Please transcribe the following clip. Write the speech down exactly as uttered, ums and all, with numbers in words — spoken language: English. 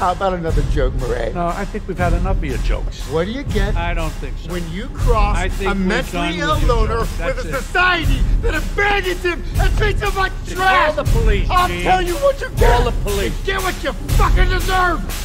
How about another joke, Murray? No, I think we've had enough of your jokes. What do you get? I don't think so. When you cross I think a we're mentally done ill with your loner jokes. with That's a it. society that abandons him and treats him like trash. Call the police, I'll Gene. tell you what you get. Call the police. You get what you fucking deserve.